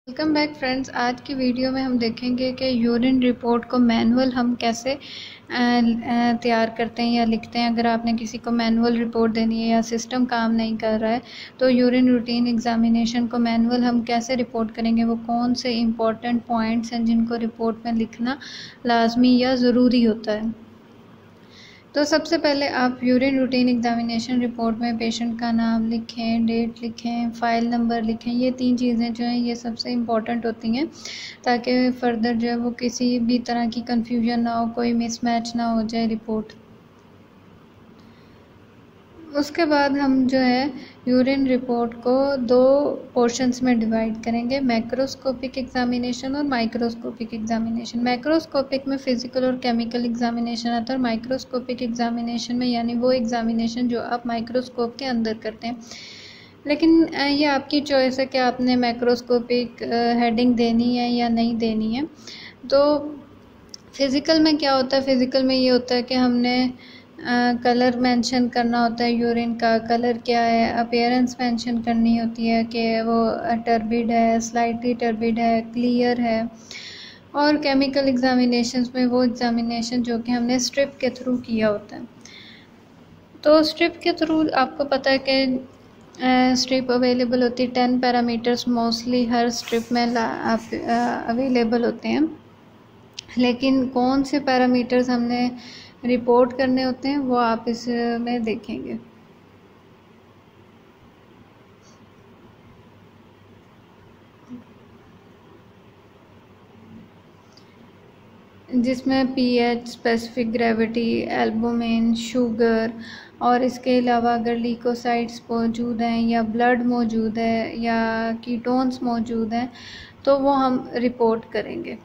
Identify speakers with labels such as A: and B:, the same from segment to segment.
A: Welcome back friends. आज की video में हम देखेंगे कि यूरिन रिपोर्ट को मैनुअल हम कैसे तैयार करते हैं या लिखते हैं। अगर आपने किसी को मैनुअल रिपोर्ट देनी है या सिस्टम काम नहीं कर रहा है तो यूरिन रूटीन एग्जामिनेशन को मैनुअल हम कैसे रिपोर्ट करेंगे, वो कौन से इम्पॉर्टेंट पॉइंट्स हैं जिनको रिपोर्ट में लिखना लाजमी या ज़रूरी होता है। तो सबसे पहले आप यूरिन रूटीन एग्जामिनेशन रिपोर्ट में पेशेंट का नाम लिखें, डेट लिखें, फ़ाइल नंबर लिखें। ये 3 चीज़ें जो हैं ये सबसे इम्पॉर्टेंट होती हैं ताकि फ़र्दर जो है वो किसी भी तरह की कन्फ्यूजन ना हो, कोई मिसमैच ना हो जाए रिपोर्ट। उसके बाद हम जो है यूरिन रिपोर्ट को 2 पोर्शंस में डिवाइड करेंगे, मैक्रोस्कोपिक एग्जामिनेशन और माइक्रोस्कोपिक एग्जामिनेशन। मैक्रोस्कोपिक में फ़िज़िकल और केमिकल एग्जामिनेशन आता है और माइक्रोस्कोपिक एग्जामिनेशन में यानी वो एग्जामिनेशन जो आप माइक्रोस्कोप के अंदर करते हैं। लेकिन ये आपकी चॉइस है कि आपने मैक्रोस्कोपिक हेडिंग देनी है या नहीं देनी है। तो फ़िज़िकल में क्या होता है, फ़िज़िकल में ये होता है कि हमने कलर मेंशन करना होता है, यूरिन का कलर क्या है, अपीयरेंस मेंशन करनी होती है कि वो टर्बिड है, स्लाइटली टर्बिड है, क्लियर है। और केमिकल एग्जामिनेशंस में वो एग्जामिनेशन जो कि हमने स्ट्रिप के थ्रू किया होता है। तो स्ट्रिप के थ्रू आपको पता है कि स्ट्रिप अवेलेबल होती है, 10 पैरामीटर्स मोस्टली हर स्ट्रिप में अवेलेबल होते हैं। लेकिन कौन से पैरामीटर्स हमने रिपोर्ट करने होते हैं वो आप इसमें देखेंगे। जिसमें pH, specific gravity, albumin, sugar और इसके अलावा अगर लीकोसाइट्स मौजूद हैं या ब्लड मौजूद है या कीटोन्स मौजूद हैं तो वो हम रिपोर्ट करेंगे।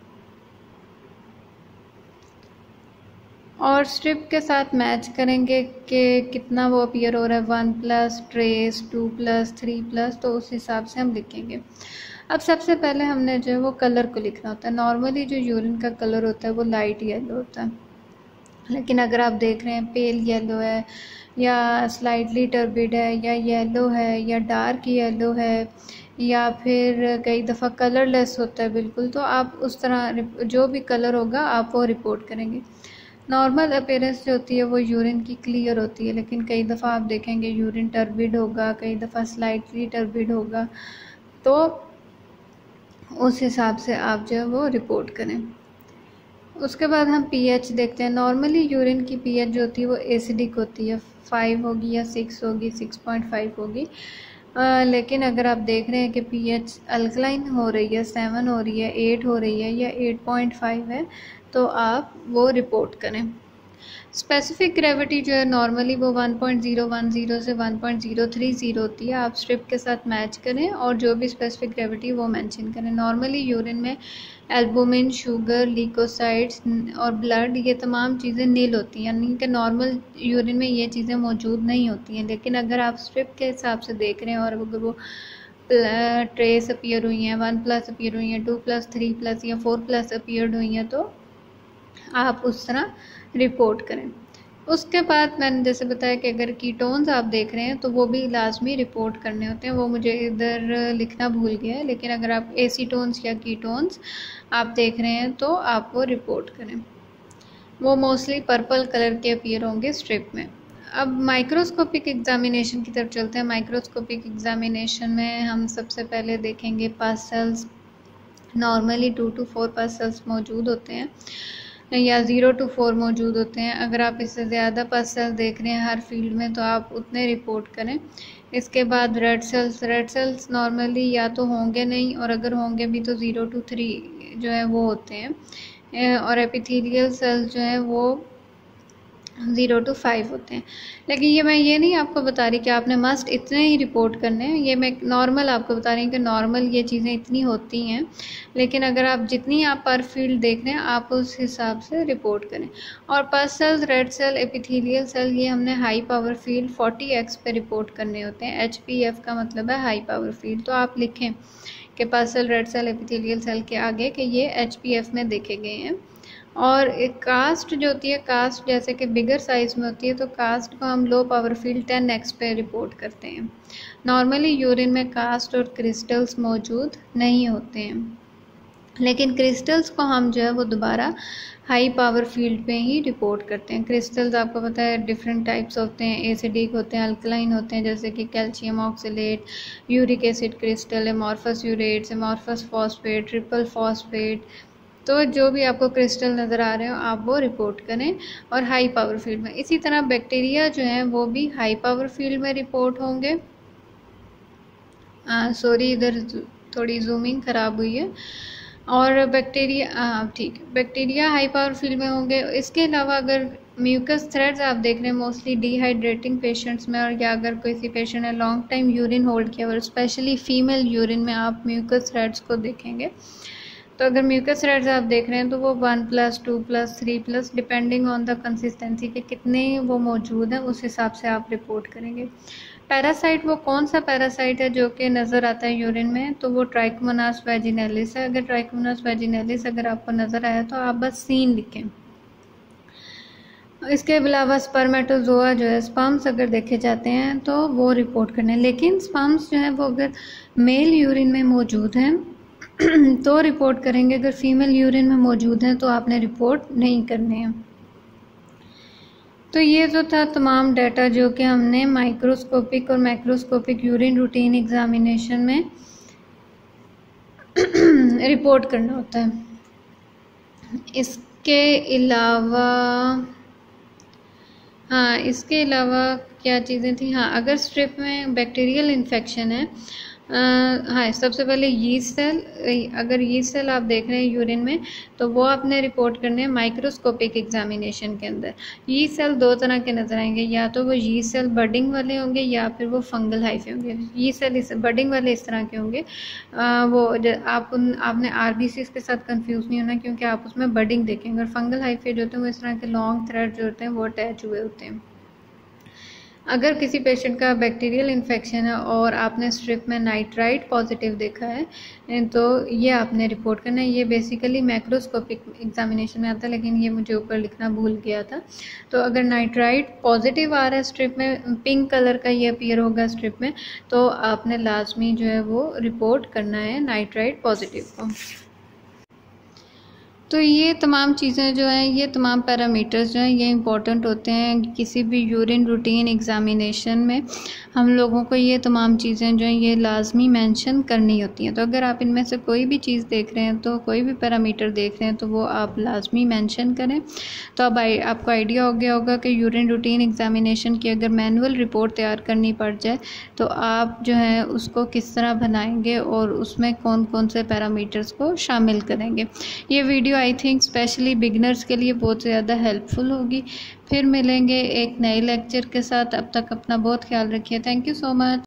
A: और स्ट्रिप के साथ मैच करेंगे कि कितना वो अपीयर हो रहा है, 1+, ट्रेस, 2+, 3+, तो उस हिसाब से हम लिखेंगे। अब सबसे पहले हमने जो है वो कलर को लिखना होता है। नॉर्मली जो यूरिन का कलर होता है वो लाइट येलो होता है, लेकिन अगर आप देख रहे हैं पेल येलो है या स्लाइटली टर्बिड है या येलो है या डार्क येलो है या फिर कई दफ़ा कलरलेस होता है बिल्कुल, तो आप उस तरह जो भी कलर होगा आप वो रिपोर्ट करेंगे। नॉर्मल अपीयरेंस जो होती है वो यूरिन की क्लियर होती है, लेकिन कई दफ़ा आप देखेंगे यूरिन टर्बिड होगा, कई दफ़ा स्लाइटली टर्बिड होगा, तो उस हिसाब से आप जो है वो रिपोर्ट करें। उसके बाद हम पीएच देखते हैं। नॉर्मली यूरिन की पीएच जो होती है वो एसिडिक होती है, 5 होगी या 6 होगी, 6.5 होगी। लेकिन अगर आप देख रहे हैं कि पीएच अल्कलाइन हो रही है, 7 हो रही है, 8 हो रही है या 8.5 है, तो आप वो रिपोर्ट करें। स्पेसिफिक ग्रेविटी जो है नॉर्मली वो 1.010 से 1.030 होती है। आप स्ट्रिप के साथ मैच करें और जो भी स्पेसिफिक ग्रेविटी वो मेंशन करें। नॉर्मली यूरिन में एल्बुमिन, शुगर, लीकोसाइट्स और ब्लड ये तमाम चीज़ें नील होती हैं, यानी कि नॉर्मल यूरिन में ये चीज़ें मौजूद नहीं होती हैं। लेकिन अगर आप स्ट्रिप के हिसाब से देख रहे हैं और अगर वो ट्रेस अपीयर हुई हैं, 1+ अपीयर हुई हैं, 2+, 3+ या 4+ अपीयर्ड हुई हैं, तो आप उस तरह रिपोर्ट करें। उसके बाद मैंने जैसे बताया कि अगर कीटोन्स आप देख रहे हैं तो वो भी लाजमी रिपोर्ट करने होते हैं। वो मुझे इधर लिखना भूल गया है, लेकिन अगर आप एसीटोन्स या कीटोन्स आप देख रहे हैं तो आप वो रिपोर्ट करें। वो मोस्टली पर्पल कलर के अपीयर होंगे स्ट्रिप में। अब माइक्रोस्कोपिक एग्जामिनेशन की तरफ चलते हैं। माइक्रोस्कोपिक एग्जामिनेशन में हम सबसे पहले देखेंगे पस सेल्स। नॉर्मली 2 to 4 पस सेल्स मौजूद होते हैं या 0 to 4 मौजूद होते हैं। अगर आप इससे ज़्यादा पस सेल्स देख रहे हैं हर फील्ड में तो आप उतने रिपोर्ट करें। इसके बाद रेड सेल्स नॉर्मली या तो होंगे नहीं, और अगर होंगे भी तो 0 to 3 जो है वो होते हैं, और एपिथेलियल सेल्स जो है वो 0 to 5 होते हैं। लेकिन मैं ये नहीं आपको बता रही कि आपने मस्ट इतने ही रिपोर्ट करने हैं, ये मैं नॉर्मल आपको बता रही हूँ कि नॉर्मल ये चीज़ें इतनी होती हैं। लेकिन अगर आप जितनी आप पर फील्ड देख रहे हैं आप उस हिसाब से रिपोर्ट करें। और pus cells, red cell, epithelial cell ये हमने हाई पावर फील्ड 40x पे रिपोर्ट करने होते हैं। HPF का मतलब है हाई पावर फील्ड। तो आप लिखें कि pus cell, red cell, epithelial cell के आगे कि ये HPF में देखे गए हैं। और एक कास्ट जो होती है, कास्ट जैसे कि बिगर साइज़ में होती है, तो कास्ट को हम लो पावर फील्ड 10x पे रिपोर्ट करते हैं। नॉर्मली यूरिन में कास्ट और क्रिस्टल्स मौजूद नहीं होते हैं, लेकिन क्रिस्टल्स को हम जो है वो दोबारा हाई पावर फील्ड पे ही रिपोर्ट करते हैं। क्रिस्टल्स आपको पता है डिफरेंट टाइप्स होते हैं, एसिडिक होते हैं, अल्कलाइन होते हैं, जैसे कि calcium oxalate, uric acid crystal, amorphous urates, amorphous phosphate, triple phosphate. तो जो भी आपको क्रिस्टल नज़र आ रहे हो आप वो रिपोर्ट करें और हाई पावर फील्ड में। इसी तरह बैक्टीरिया जो हैं वो भी हाई पावर फील्ड में रिपोर्ट होंगे। सॉरी, इधर थोड़ी जूमिंग ख़राब हुई है। और बैक्टीरिया ठीक है, बैक्टीरिया हाई पावर फील्ड में होंगे। इसके अलावा अगर म्यूकस थ्रेड्स आप देख रहे हैं मोस्टली डिहाइड्रेटिंग पेशेंट्स में, और या अगर किसी पेशेंट ने लॉन्ग टाइम यूरिन होल्ड किया और स्पेशली फीमेल यूरिन में आप म्यूकस थ्रेड्स को देखेंगे। तो अगर म्यूकस थ्रेड्स आप देख रहे हैं तो वो 1+, 2+, 3+, डिपेंडिंग ऑन द कंसिस्टेंसी के कितने वो मौजूद हैं उस हिसाब से आप रिपोर्ट करेंगे। पैरासाइट वो कौन सा पैरासाइट है जो कि नज़र आता है यूरिन में, तो वो ट्राइकोमोनास वैजिनैलिस है। अगर ट्राइकोमोनास वैजिनैलिस अगर आपको नज़र आया तो आप बस सीन लिखें। इसके अलावा स्पर्मेटोजोआ जो है, स्पर्म्स अगर देखे जाते हैं तो वो रिपोर्ट करने, लेकिन स्पर्म्स जो है वो अगर मेल यूरिन में मौजूद हैं तो रिपोर्ट करेंगे, अगर फीमेल यूरिन में मौजूद हैं तो आपने रिपोर्ट नहीं करने हैं। तो ये जो था तमाम डाटा जो कि हमने माइक्रोस्कोपिक और मैक्रोस्कोपिक यूरिन रूटीन एग्जामिनेशन में रिपोर्ट करना होता है। इसके अलावा क्या चीज़ें थी, अगर स्ट्रिप में बैक्टीरियल इन्फेक्शन है, सबसे पहले यीस्ट सेल, अगर यीस्ट सेल आप देख रहे हैं यूरिन में तो वो आपने रिपोर्ट करने हैं माइक्रोस्कोपिक एग्जामिनेशन के अंदर। यीस्ट सेल दो तरह के नज़र आएंगे, या तो वो यीस्ट सेल बडिंग वाले होंगे या फिर वो फंगल हाइफे होंगे। यीस्ट सेल बडिंग वाले इस तरह के होंगे, आपने आरबीसी के साथ कंफ्यूज नहीं होना क्योंकि आप उसमें बडिंग देखेंगे। और फंगल हाइफे जो होते हैं वो इस तरह के लॉन्ग थ्रेड जो होते हैं वो अटैच हुए होते हैं। अगर किसी पेशेंट का बैक्टीरियल इन्फेक्शन है और आपने स्ट्रिप में नाइट्राइट पॉजिटिव देखा है तो ये आपने रिपोर्ट करना है। ये बेसिकली मैक्रोस्कोपिक एग्जामिनेशन में आता है, लेकिन ये मुझे ऊपर लिखना भूल गया था। तो अगर नाइट्राइट पॉजिटिव आ रहा है स्ट्रिप में, पिंक कलर का ये अपीयर होगा स्ट्रिप में, तो आपने लाजमी जो है वो रिपोर्ट करना है नाइट्राइट पॉजिटिव को। तो ये तमाम चीज़ें जो हैं, ये तमाम पैरामीटर्स जो हैं ये इंपॉर्टेंट होते हैं किसी भी यूरिन रूटीन एग्ज़ामिनेशन में। हम लोगों को ये तमाम चीज़ें जो हैं ये लाजमी मेंशन करनी होती हैं। तो अगर आप इनमें से कोई भी चीज़ देख रहे हैं, तो कोई भी पैरामीटर देख रहे हैं, तो वो आप लाजमी मेंशन करें। तो अब आपको आइडिया हो गया होगा कि यूरिन रूटीन एग्ज़ामिनेशन की अगर मैनुअल रिपोर्ट तैयार करनी पड़ जाए तो आप जो है उसको किस तरह बनाएंगे और उसमें कौन कौन से पैरामीटर्स को शामिल करेंगे। ये video I think specially beginners के लिए बहुत ज़्यादा हेल्पफुल होगी। फिर मिलेंगे एक नए लेक्चर के साथ, अब तक अपना बहुत ख्याल रखिए। Thank you so much.